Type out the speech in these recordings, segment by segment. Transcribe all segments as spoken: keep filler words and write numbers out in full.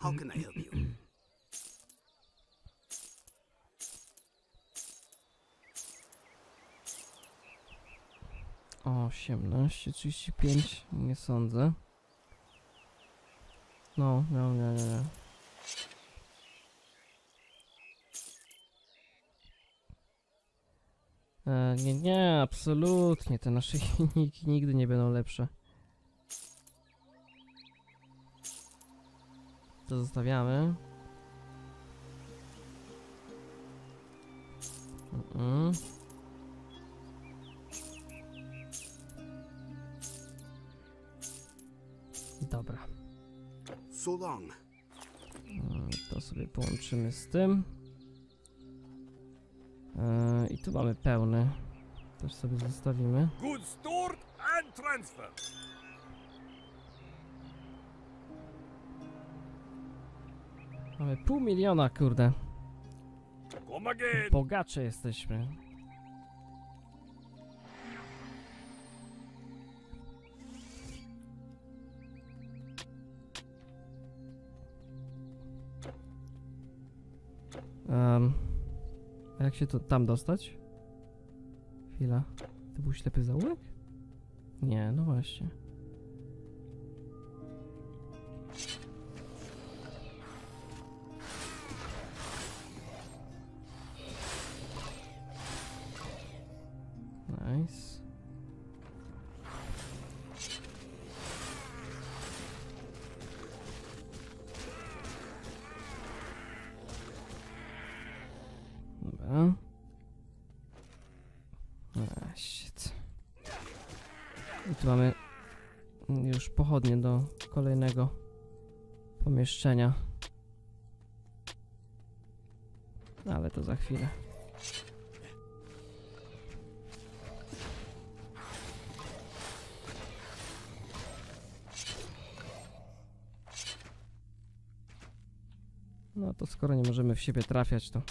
How can I help you? osiemnaście trzydzieści pięć, nie sądzę. No, no, nie, nie, nie. E, nie, nie, absolutnie, te nasze silniki nigdy nie będą lepsze. To zostawiamy. Mm -mm. Dobra. So long. To sobie połączymy z tym. Yy, I tu mamy pełny. Też sobie zostawimy. Goods stored and transfer. Mamy pół miliona, kurde. Come again. Bogacze jesteśmy. Um, a jak się to tam dostać? Chwila. To był ślepy zaułek? Nie, no właśnie. Nice. Dobra. Ah, shit. I tu mamy już pochodnie do kolejnego pomieszczenia. Ale to za chwilę. No to skoro nie możemy w siebie trafiać, to...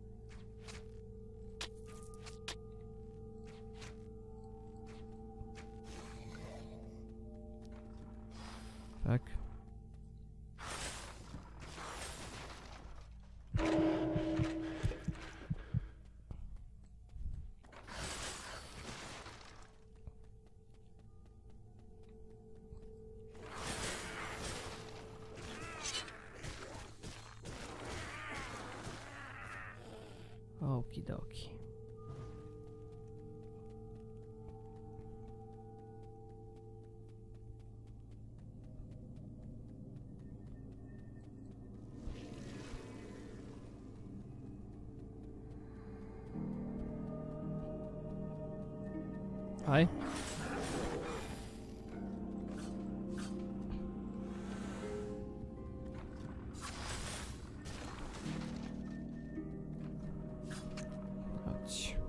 Tak. Okidoki. Hi. Chodź.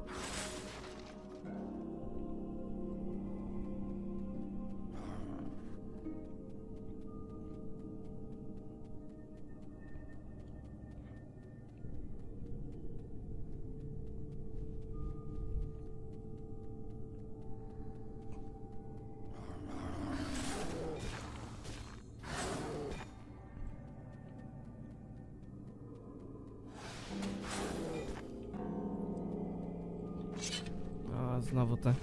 A znowu te.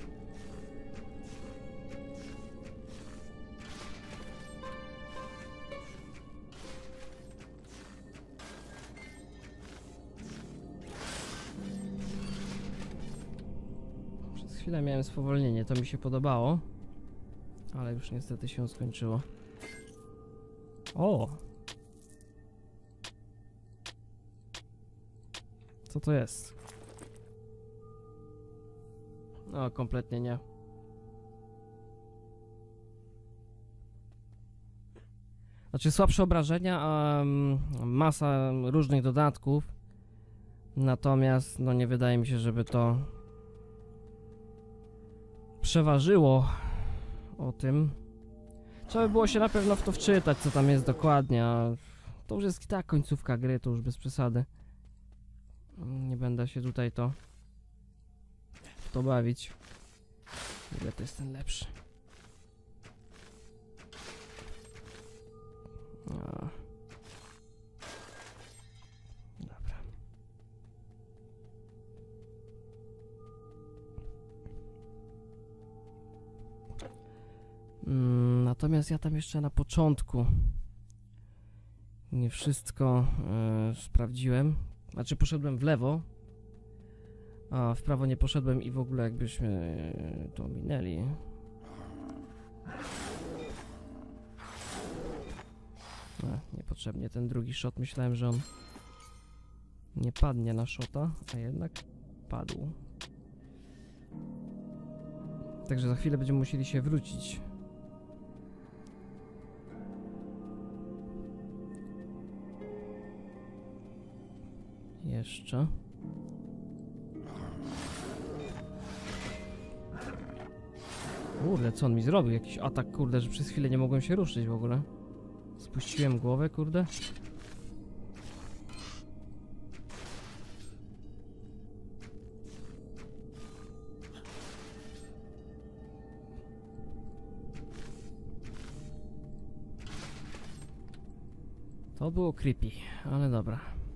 Przez chwilę miałem spowolnienie, to mi się podobało, ale już niestety się skończyło. O! Co to jest? No, kompletnie nie. Znaczy słabsze obrażenia, a um, masa różnych dodatków. Natomiast no nie wydaje mi się, żeby to przeważyło o tym. Trzeba by było się na pewno w to wczytać, co tam jest dokładnie, a to już jest i tak końcówka gry, to już bez przesady. Nie będę się tutaj to w to bawić. Ile to jest ten lepszy? A. Natomiast ja tam jeszcze na początku nie wszystko e, sprawdziłem. Znaczy poszedłem w lewo, a w prawo nie poszedłem i w ogóle jakbyśmy to minęli. A, niepotrzebnie ten drugi shot. Myślałem, że on nie padnie na shota, a jednak padł. Także za chwilę będziemy musieli się wrócić. Jeszcze. Kurde, co on mi zrobił? Jakiś atak, kurde, że przez chwilę nie mogłem się ruszyć w ogóle. Spuściłem głowę, kurde. To było creepy, ale dobra.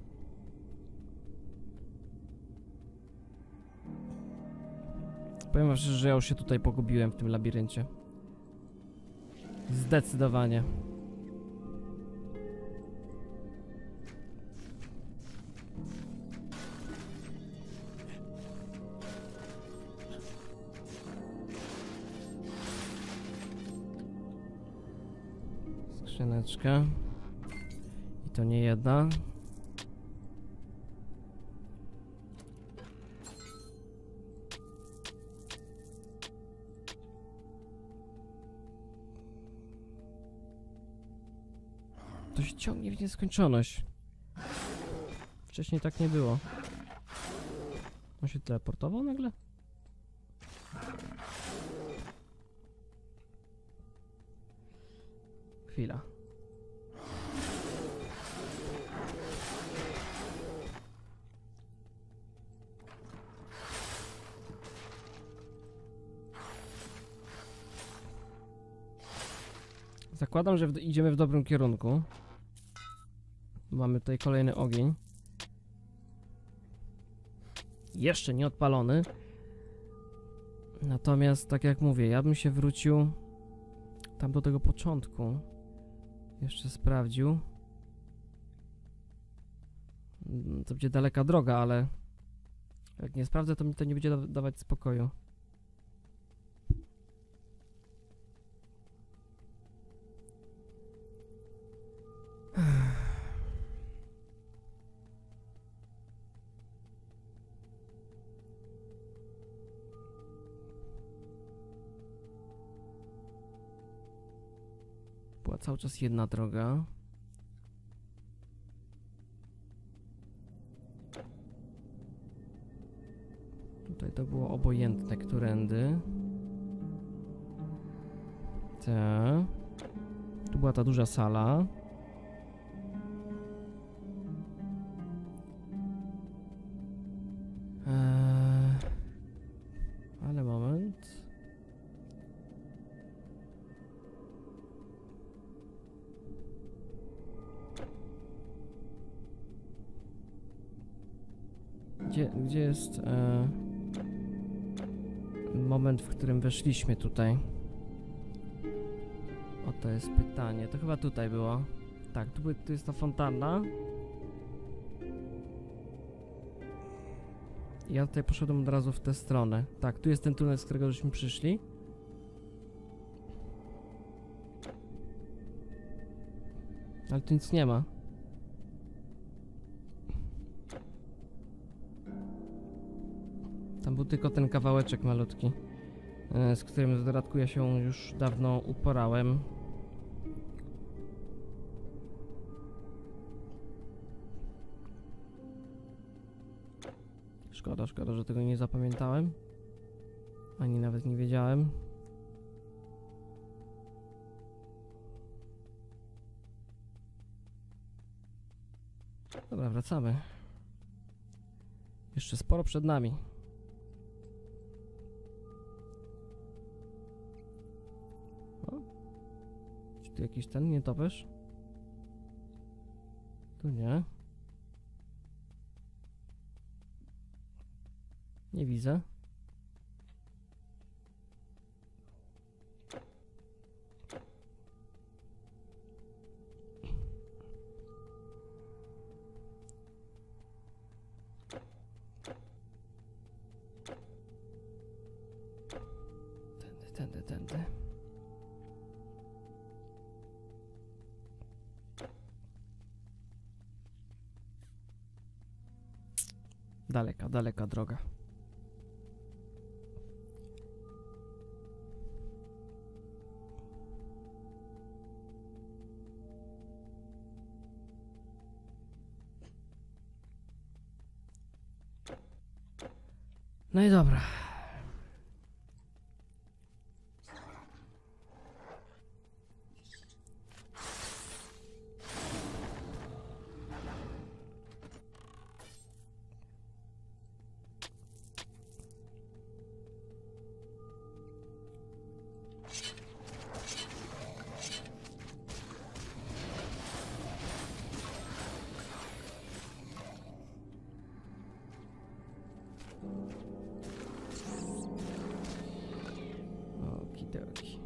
Powiem wam szczerze, że ja już się tutaj pogubiłem w tym labiryncie. Zdecydowanie. Skrzyneczka. I to nie jedna. To się ciągnie w nieskończoność. Wcześniej tak nie było. On się teleportował nagle? Chwila. Zakładam, że w, idziemy w dobrym kierunku. Mamy tutaj kolejny ogień. Jeszcze nie odpalony. Natomiast, tak jak mówię, ja bym się wrócił tam do tego początku. Jeszcze sprawdził. To będzie daleka droga, ale jak nie sprawdzę, to mi to nie będzie da dawać spokoju. Była cały czas jedna droga. Tutaj to było obojętne, którędy. Te. Tu była ta duża sala. Eee, ale moment. Gdzie, gdzie jest e, moment, w którym weszliśmy tutaj? O, to jest pytanie. To chyba tutaj było. Tak, tu, tu jest ta fontanna. Ja tutaj poszedłem od razu w tę stronę. Tak, tu jest ten tunel, z którego żeśmy przyszli. Ale tu nic nie ma. Tam był tylko ten kawałeczek malutki, z którym w dodatku ja się już dawno uporałem. Szkoda, szkoda, że tego nie zapamiętałem. Ani nawet nie wiedziałem. Dobra, wracamy. Jeszcze sporo przed nami. O? Czy tu jakiś ten nietoperz? Tu nie. Nie widzę. Daleka, daleka droga. No i dobra. Okidoki.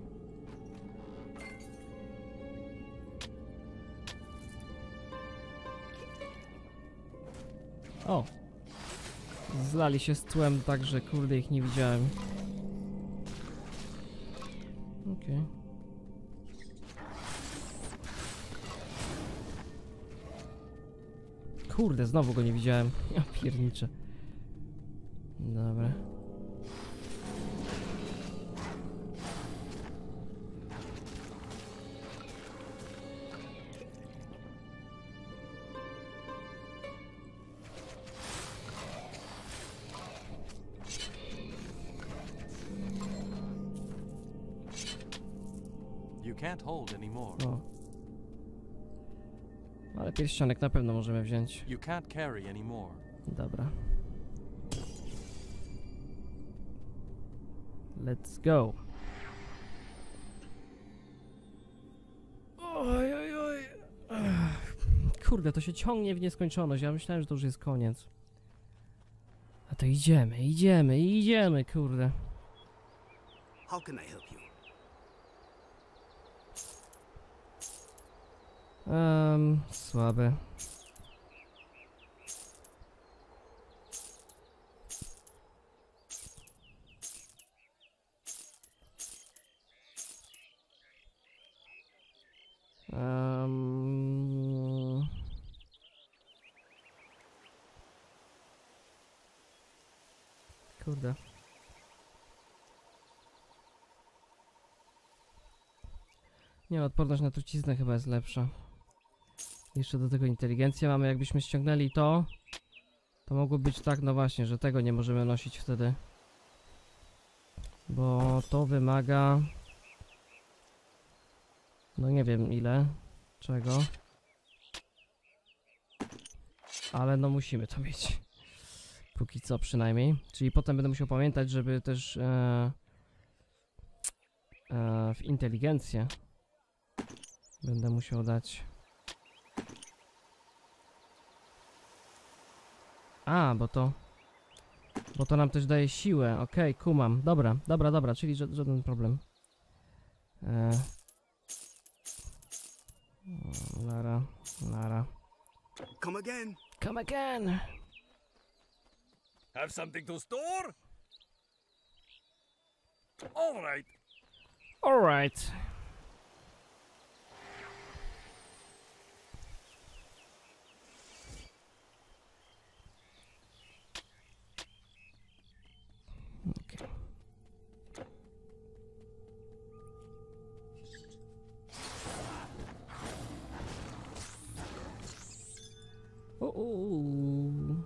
O! Zlali się z tłem tak, że kurde ich nie widziałem. Okej. Okay. Kurde, znowu go nie widziałem. Ja pierniczę. Dobra. You can't hold anymore. O. Ale pierścionek na pewno możemy wziąć. You can't carry anymore. Dobra. Let's go. Oj, oj, oj. Ech. Kurde, to się ciągnie w nieskończoność. Ja myślałem, że to już jest koniec. A to idziemy, idziemy, idziemy, kurde. How can I help you? Um, słabe. Um, kurde. Nie, odporność na truciznę chyba jest lepsza. Jeszcze do tego inteligencja mamy. Jakbyśmy ściągnęli to, to mogło być tak, no właśnie, że tego nie możemy nosić wtedy. Bo to wymaga... No nie wiem ile, czego. Ale no musimy to mieć. Póki co przynajmniej. Czyli potem będę musiał pamiętać, żeby też e, e, w inteligencję będę musiał dać. A, bo to... Bo to nam też daje siłę. Okej, okay, kumam. Dobra, dobra, dobra, czyli ża żaden problem. E, Lara, Lara. Come again. Come again! Have something to store? All right. Alright. Okay. O, o, o.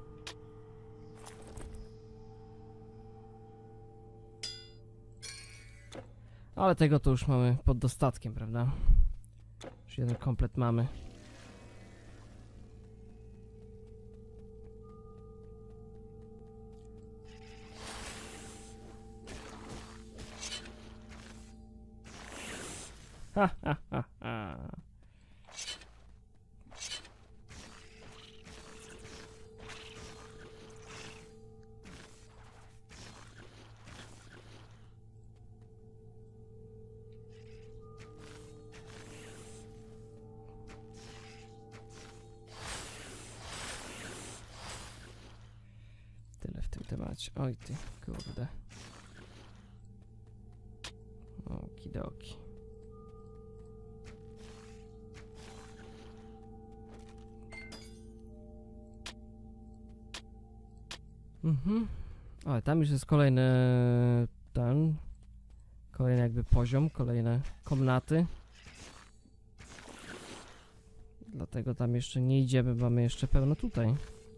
Ale tego to już mamy pod dostatkiem, prawda? Już jeden komplet mamy. Ha, ha, ha, ha. Tyle w tym temacie. Oj ty, kurde. Okidoki. Mhm. Ale tam już jest kolejny ten. Kolejny jakby poziom, kolejne komnaty. Dlatego tam jeszcze nie idziemy, bo mamy jeszcze pełno tutaj.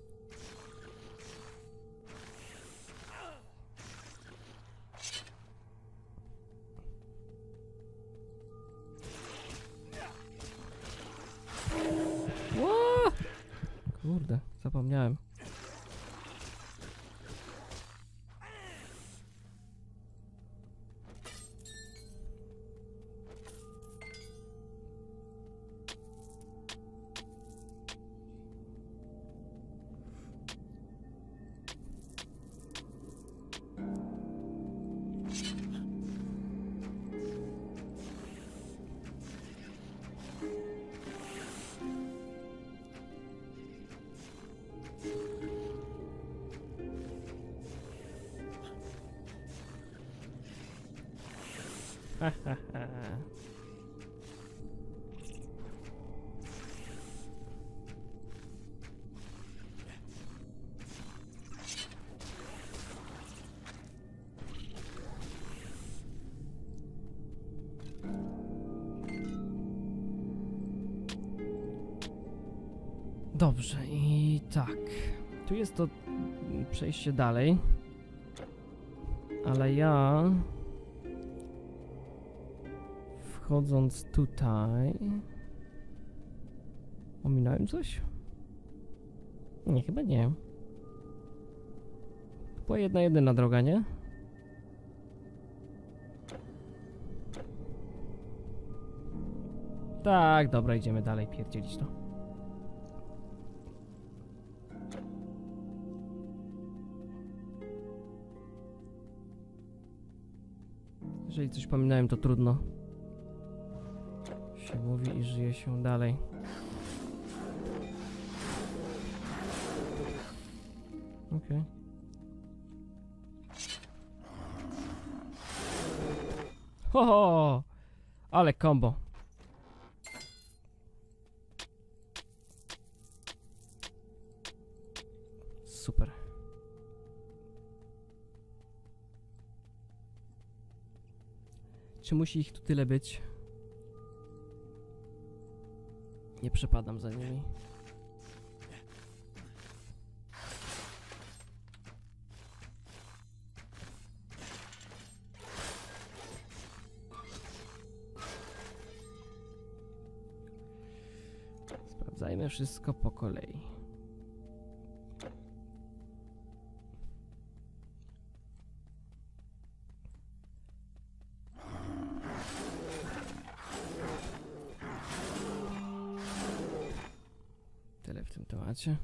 Ło! Kurde, zapomniałem. Ha, ha, ha. Dobrze, i tak. Tu jest to przejście dalej. Ale ja... Wchodząc tutaj... Ominąłem coś? Nie, chyba nie. To była jedna, jedyna droga, nie? Tak, dobra, idziemy dalej pierdzielić to. Jeżeli coś pominąłem, to trudno. Się mówi i żyje się dalej. Okej. Okay. Ho, ho! Ale combo. Super. Czy musi ich tu tyle być? Nie przepadam za nimi. Sprawdzajmy wszystko po kolei. Tyle w tym temacie.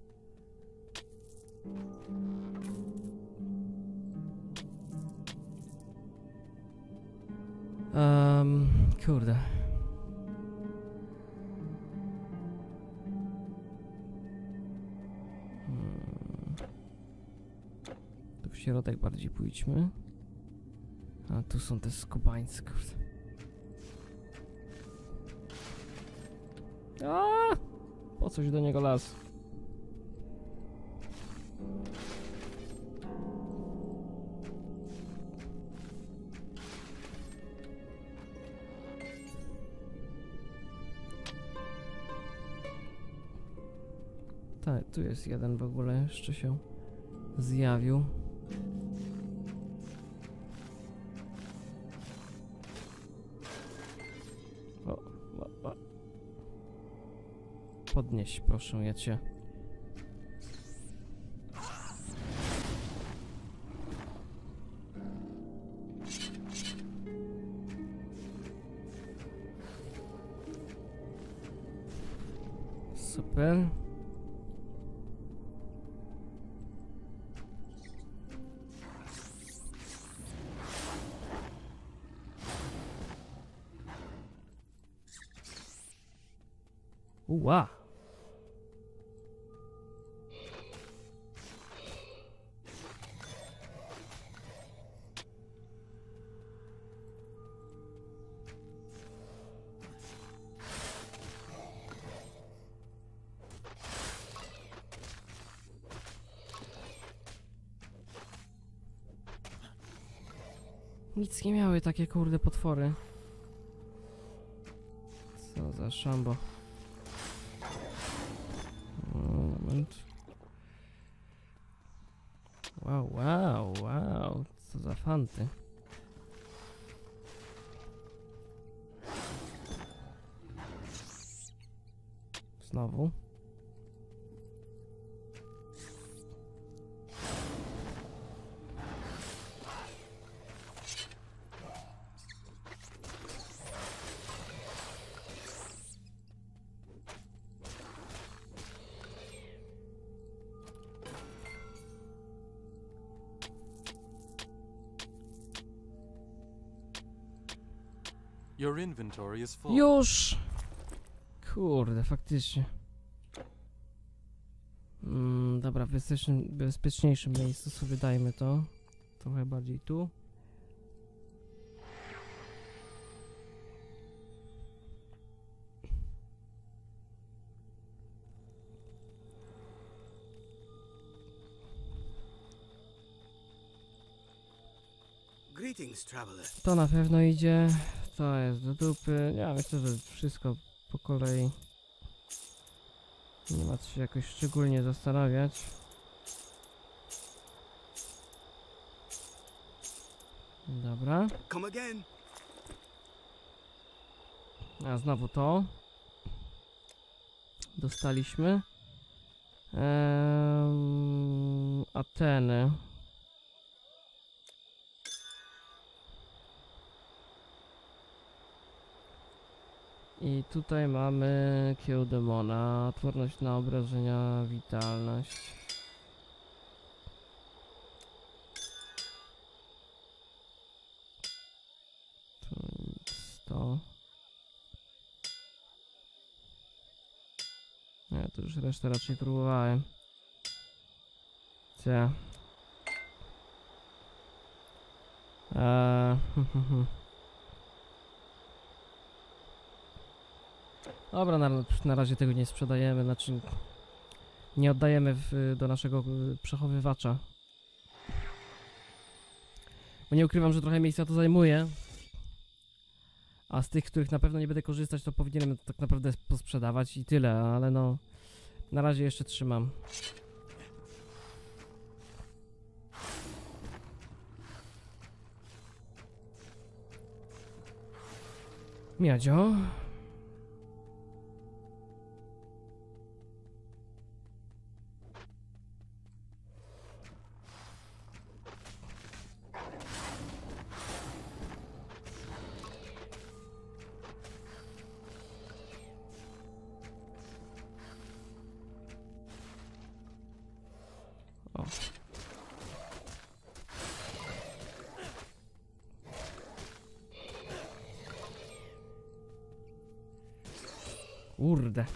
Um, kurde. Hmm. Tu w środek bardziej pójdźmy. A tu są te skubańce, kurde. A! Po coś do niego las. Tak, tu jest jeden w ogóle jeszcze się zjawił. O, o, o. Podnieś, proszę ja cię. Super. Uła. Nic nie miały takie kurde potwory. Co za szambo. Moment. Wow, wow, wow. Co za fanty. Znowu. Your inventory is full. Już! Kurde, faktycznie. Mm, dobra, w bezpiecznym, bezpieczniejszym miejscu sobie dajmy to. Trochę bardziej tu. Greetings, traveler. To na pewno idzie. To jest do dupy. Ja myślę, że wszystko po kolei. Nie ma co się jakoś szczególnie zastanawiać. Dobra. Come again. A znowu to. Dostaliśmy. Ehm, Ateny. I tutaj mamy kieł demona, odporność na obrażenia, witalność. Tu nic, to. Nie, to już resztę raczej próbowałem. Cie. Eee, Dobra, na, na razie tego nie sprzedajemy, znaczy nie oddajemy w, do naszego y, przechowywacza. Bo nie ukrywam, że trochę miejsca to zajmuje. A z tych, których na pewno nie będę korzystać, to powinienem tak naprawdę posprzedawać i tyle, ale no na razie jeszcze trzymam. Miadzio. O. Kurde.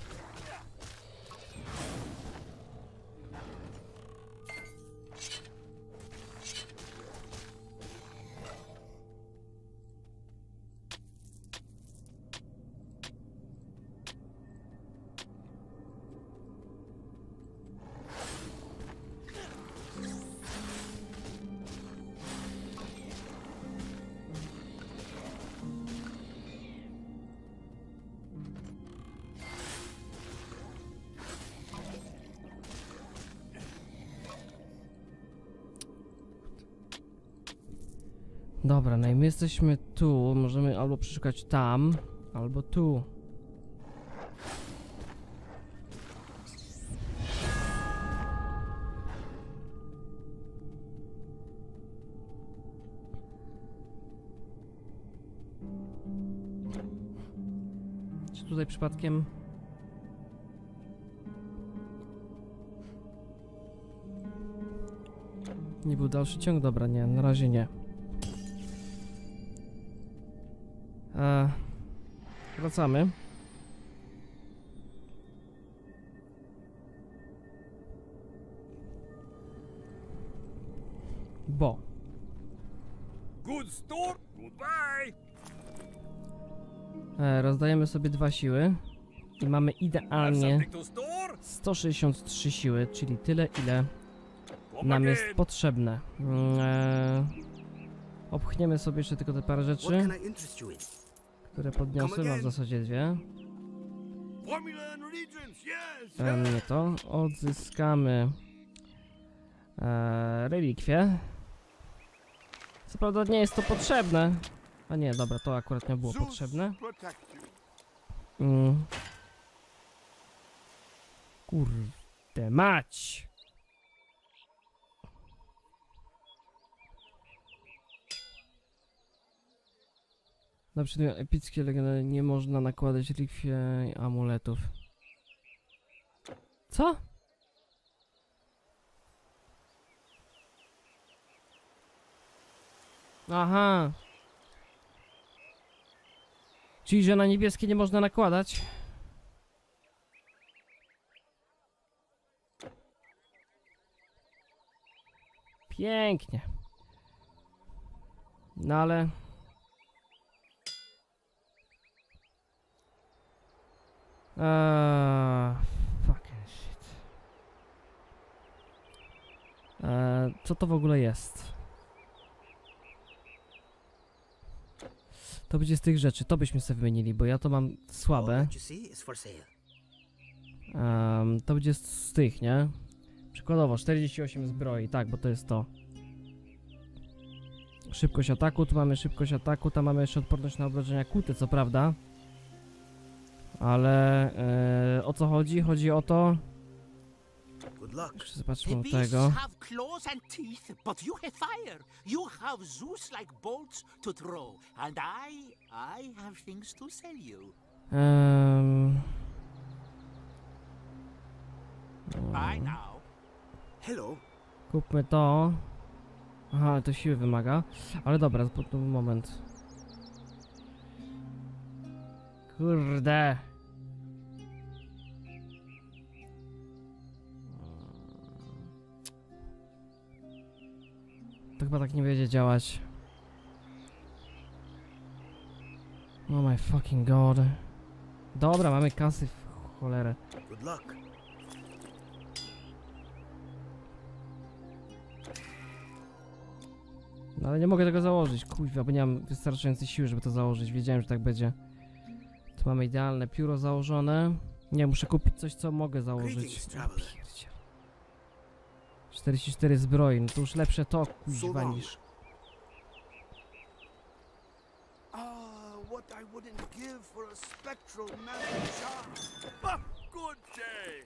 Dobra, no i my jesteśmy tu, możemy albo przeszukać tam, albo tu. Czy tutaj przypadkiem... Nie był dalszy ciąg? Dobra, nie, na razie nie. Eee, wracamy. Bo Good store. Goodbye. e, rozdajemy sobie dwa siły i mamy Have idealnie something to store? sto sześćdziesiąt trzy siły, czyli tyle, ile Come nam again. jest potrzebne. Mm, E, Opchniemy sobie jeszcze tylko te parę What rzeczy, can I interest you in? które podniosę. Mam w zasadzie dwie. Formula and Regents, yes! E, nie to. Odzyskamy e, relikwie. Co prawda nie jest to potrzebne. A nie, dobra, to akurat nie było Zeus potrzebne. protect you. Mm. Kurde mać! Na przedmiot epickie legendy nie można nakładać relikwie i amuletów. Co? Aha. Czyli, że na niebieskie nie można nakładać? Pięknie. No ale... Eee, fucking shit. Eee, co to w ogóle jest? To będzie z tych rzeczy, to byśmy sobie wymienili, bo ja to mam All słabe. that you see is for sale. Um, to będzie z, z tych, nie? Przykładowo czterdzieści osiem zbroi, tak, bo to jest to. Szybkość ataku, tu mamy szybkość ataku, tam mamy jeszcze odporność na obrażenia kute, co prawda. Ale e, o co chodzi? Chodzi o to... Good luck. Jeszcze zobaczmy The u beasts tego. have claws and teeth, but you have fire. You have Zeus-like bolts to throw, and I, I have things to sell you. Um, Buy now. Hello. kupmy to. Aha, to siły wymaga. Ale dobra, po tu moment. Kurde. To chyba tak nie będzie działać. Oh my fucking god. Dobra, mamy kasy w cholerę. Good luck. No ale nie mogę tego założyć, kuźwa, bo nie mam wystarczającej siły, żeby to założyć. Wiedziałem, że tak będzie. Tu mamy idealne pióro założone. Nie, muszę kupić coś, co mogę założyć. Greetings, Ja traveler. pierdziel. czterdzieści cztery zbroi, no to już lepsze to, So kuźwa, long. niż... Ah, what I wouldn't give for a spectral magic shard. Ah, good day.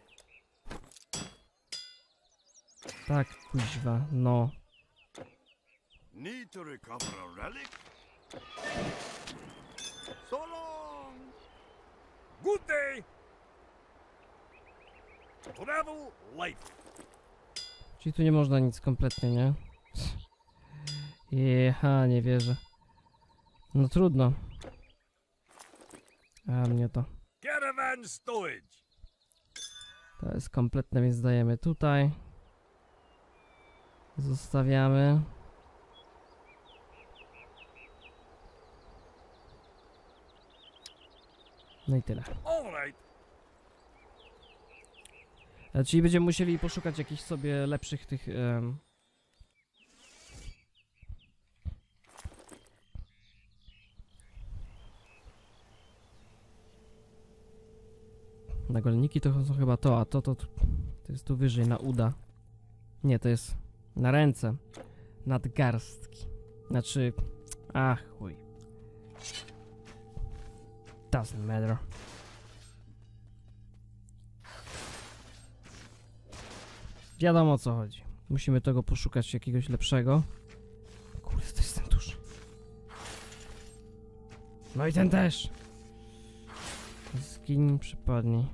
Tak, kuźwa, no. Need to recover a relic? So long. Good day. Travel light. Czyli tu nie można nic kompletnie, nie? Jeha, nie wierzę. No trudno. A mnie to. Caravan stowage. To jest kompletne, więc dajemy tutaj. Zostawiamy. No i tyle. All right. E, czyli będziemy musieli poszukać jakichś sobie lepszych tych... em, Nagolniki to są chyba to, a to, to, to jest tu wyżej, na uda. Nie, to jest na ręce. Nadgarstki. Znaczy... Ach, chuj. Doesn't matter. Wiadomo o co chodzi. Musimy tego poszukać jakiegoś lepszego. Kurde, to jest ten duży. No i ten też. Zgiń, przypadnij.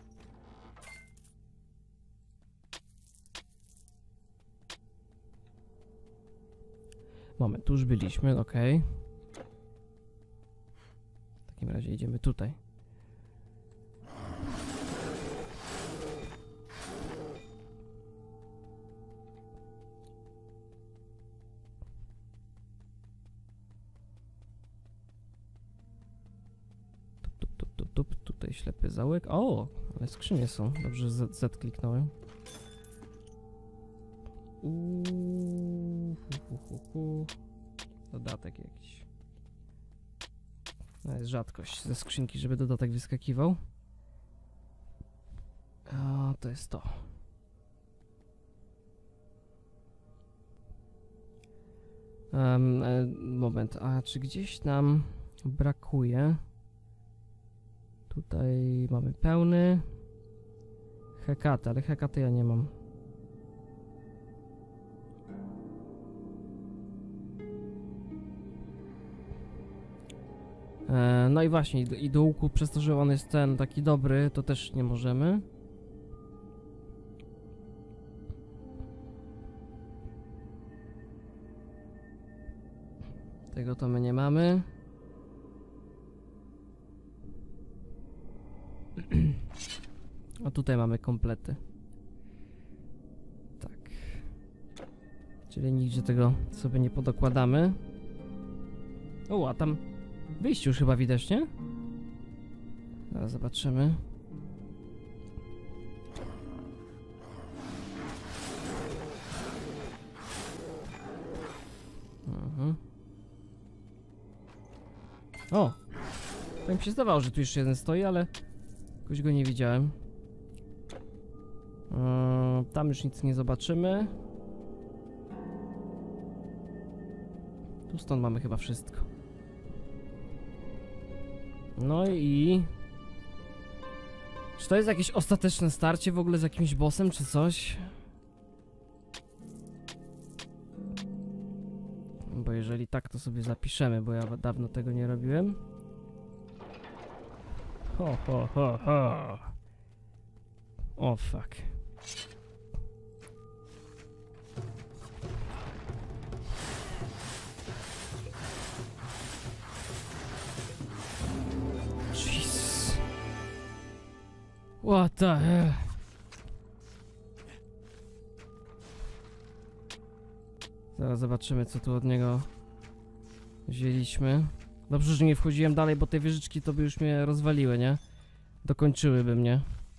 Moment, tu już byliśmy, okej. W takim razie idziemy tutaj. Tup, tup, tup, tup, tup. Tutaj ślepy zaułek. O, ale skrzynie są. Dobrze, Z, Z kliknąłem. Uuu, hu, hu, hu, hu. Dodatek jakiś. No jest rzadkość ze skrzynki, żeby dodatek wyskakiwał. A to jest to. Um, e, moment, a czy gdzieś nam brakuje? Tutaj mamy pełny. Hekaty, ale hekaty ja nie mam. E, no i właśnie, i do, i do łuku, przez to, że on jest ten taki dobry, to też nie możemy. Tego to my nie mamy. A tutaj mamy komplety. Tak. Czyli nigdzie tego sobie nie podokładamy. O, a tam wyjście już chyba widać, nie? Zaraz zobaczymy. Mhm. O! Tak mi się zdawało, że tu jeszcze jeden stoi, ale jakoś go nie widziałem. Yy, tam już nic nie zobaczymy. Tu stąd mamy chyba wszystko. No i... Czy to jest jakieś ostateczne starcie w ogóle z jakimś bossem, czy coś? Bo jeżeli tak, to sobie zapiszemy, bo ja dawno tego nie robiłem. Ho, ho, ho, ho. O, fuck. Jeez. What the hell? Zaraz zobaczymy, co tu od niego wzięliśmy. Dobrze, że nie wchodziłem dalej, bo te wieżyczki to by już mnie rozwaliły, nie? Dokończyłyby mnie.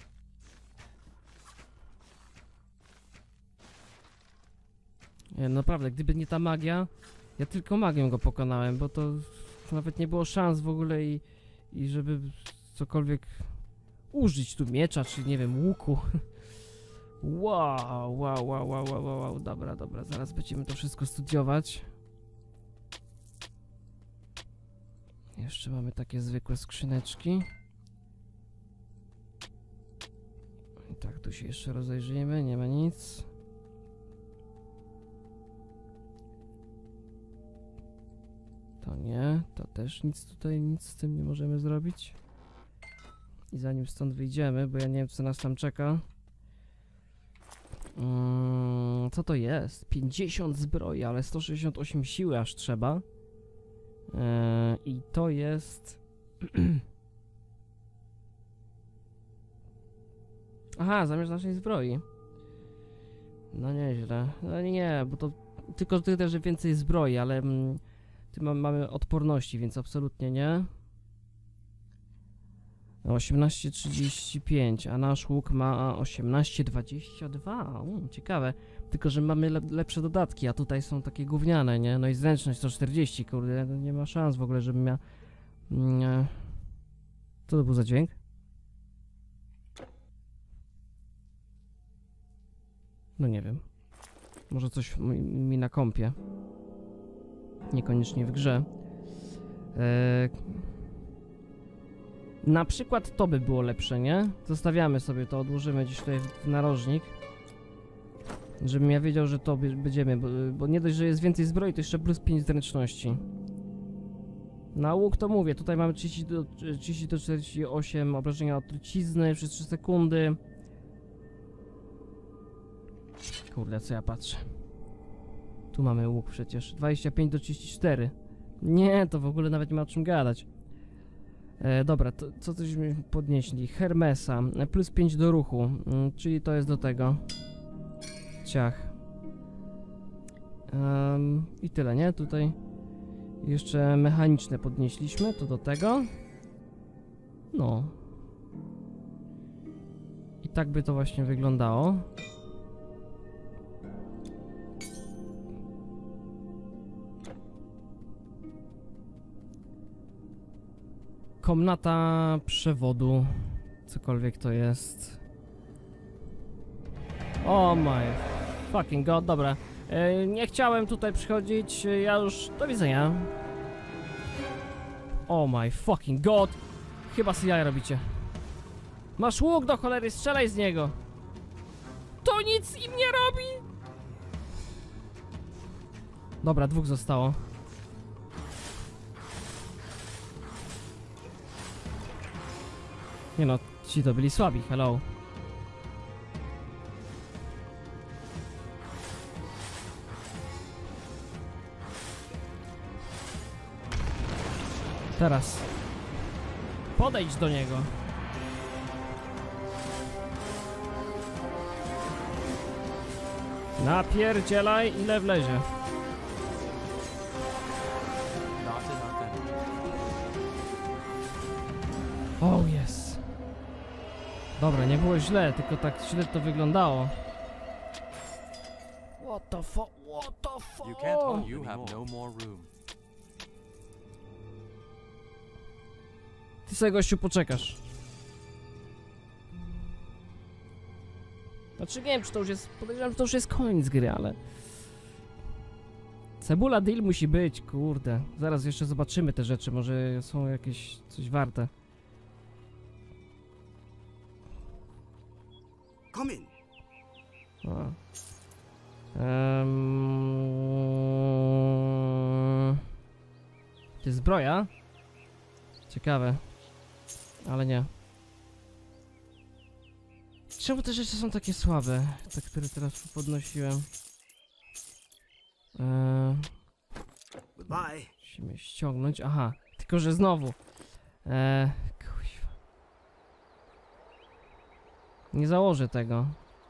Nie, naprawdę, gdyby nie ta magia, ja tylko magią go pokonałem, bo to nawet nie było szans w ogóle i, i żeby cokolwiek użyć tu miecza, czy nie wiem, łuku. Wow, wow, wow, wow, wow, wow, dobra, dobra, zaraz będziemy to wszystko studiować. Jeszcze mamy takie zwykłe skrzyneczki. I tak, tu się jeszcze rozejrzyjmy, nie ma nic. To nie, to też nic tutaj, nic z tym nie możemy zrobić. I zanim stąd wyjdziemy, bo ja nie wiem, co nas tam czeka. Hmm, co to jest? pięćdziesiąt zbroi, ale sto sześćdziesiąt osiem siły aż trzeba. Eee, I to jest... Aha, zamiast naszej zbroi. No nieźle. No nie, bo to tylko tyle, że więcej zbroi, ale mm, tu ma, mamy odporności, więc absolutnie nie. osiemnaście trzydzieści pięć, a nasz łuk ma osiemnaście dwadzieścia dwa. U, ciekawe. Tylko, że mamy lep lepsze dodatki, a tutaj są takie gówniane, nie? No i zręczność sto czterdzieści, kurde, nie ma szans w ogóle, żebym miał... Nie. Co to był za dźwięk? No nie wiem. Może coś mi, mi na kompie. Niekoniecznie w grze. Eee... Na przykład to by było lepsze, nie? Zostawiamy sobie to, odłożymy gdzieś tutaj w narożnik. Żebym ja wiedział, że to będziemy, bo, bo nie dość, że jest więcej zbroi, to jeszcze plus pięć zręczności. Na łuk to mówię, tutaj mamy trzydzieści do czterdziestu ośmiu obrażenia od trucizny przez trzy sekundy. Kurde, co ja patrzę. Tu mamy łuk przecież, dwadzieścia pięć do trzydziestu czterech. Nie, to w ogóle nawet nie ma o czym gadać. E, dobra, to co cośmy podnieśli? Hermesa, plus pięć do ruchu, mm, czyli to jest do tego. Ciach. Um, I tyle, nie? Tutaj jeszcze mechaniczne podnieśliśmy, to do tego. No. I tak by to właśnie wyglądało. komnata przewodu. Cokolwiek to jest. Oh my fucking god, dobra. E, nie chciałem tutaj przychodzić, ja już... Do widzenia. Oh my fucking god. Chyba sobie jaja robicie. Masz łuk do cholery, strzelaj z niego. To nic im nie robi. Dobra, dwóch zostało. Nie no, ci to byli słabi, hello. Teraz. Podejdź do niego. Napierdzielaj, ile wlezie. Not enough energy. Oh yes. Dobra, nie było źle, tylko tak źle to wyglądało. What the fuck? What the fuck? You can't hold You have no more room. Ty sobie, gościu, poczekasz. Znaczy nie wiem, czy to już jest... Podejrzewam, że to już jest koniec gry, ale... Cebula deal musi być, kurde. Zaraz jeszcze zobaczymy te rzeczy, może są jakieś coś warte. Come in. A. Um... To jest zbroja? Ciekawe. Ale nie. Czemu te rzeczy są takie słabe? Te, które teraz podnosiłem. Eee, Goodbye. musimy ściągnąć. Aha, tylko że znowu. Eee, kuźwa. Nie założę tego.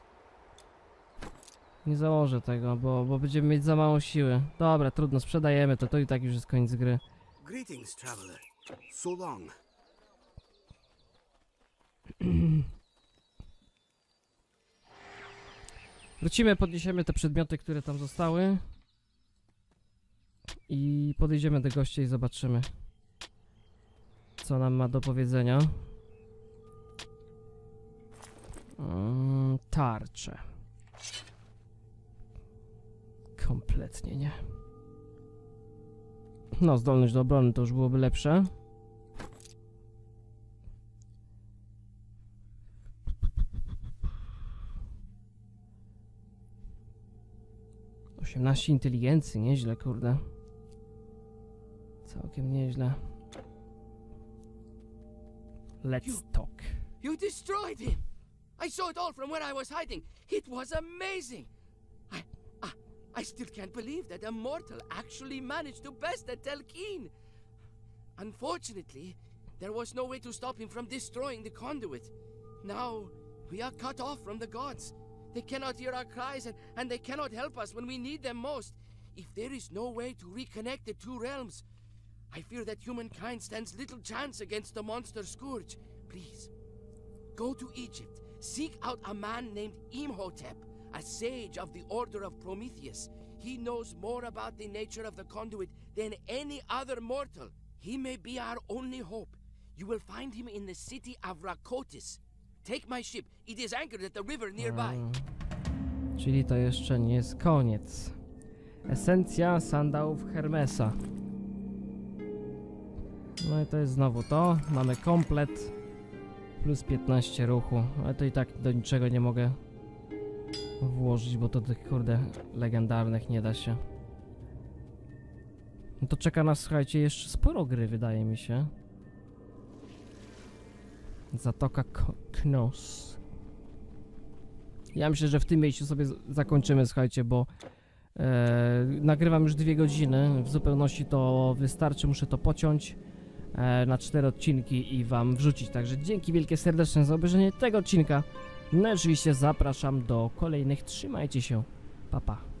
Nie założę tego, bo, bo będziemy mieć za mało siły. Dobra, trudno, sprzedajemy to. To i tak już jest koniec gry. Greetings, traveler. So long. Wrócimy, podniesiemy te przedmioty, które tam zostały. I podejdziemy do gościa i zobaczymy, co nam ma do powiedzenia. Mm, tarcze. Kompletnie nie. No, zdolność do obrony to już byłoby lepsze. osiemnaście inteligencji, nieźle, kurde. Całkiem nieźle. Let's talk. You destroyed him! I saw it all from where I was hiding. It was amazing! I, I, I still can't believe that a mortal actually managed to best a Telkeen. Unfortunately, there was no way to stop him from destroying the conduit. Now, we are cut off from the gods. They cannot hear our cries and, and they cannot help us when we need them most. If there is no way to reconnect the two realms, I fear that humankind stands little chance against the monster Scourge. Please, go to Egypt. Seek out a man named Imhotep, a sage of the Order of Prometheus. He knows more about the nature of the conduit than any other mortal. He may be our only hope. You will find him in the city of Rakotis. Take my ship. It is anchored at the river nearby. Mm. Czyli to jeszcze nie jest koniec. Esencja sandałów Hermesa. No i to jest znowu to. Mamy komplet. Plus piętnaście ruchu. Ale to i tak do niczego nie mogę włożyć, bo to tych, kurde, legendarnych nie da się. No to czeka nas, słuchajcie, jeszcze sporo gry, wydaje mi się. Zatoka Knos. Ja myślę, że w tym miejscu sobie zakończymy, słuchajcie, bo e, nagrywam już dwie godziny. W zupełności to wystarczy, muszę to pociąć e, na cztery odcinki i wam wrzucić. Także dzięki wielkie serdeczne za obejrzenie tego odcinka. No i oczywiście zapraszam do kolejnych. Trzymajcie się. Pa, pa.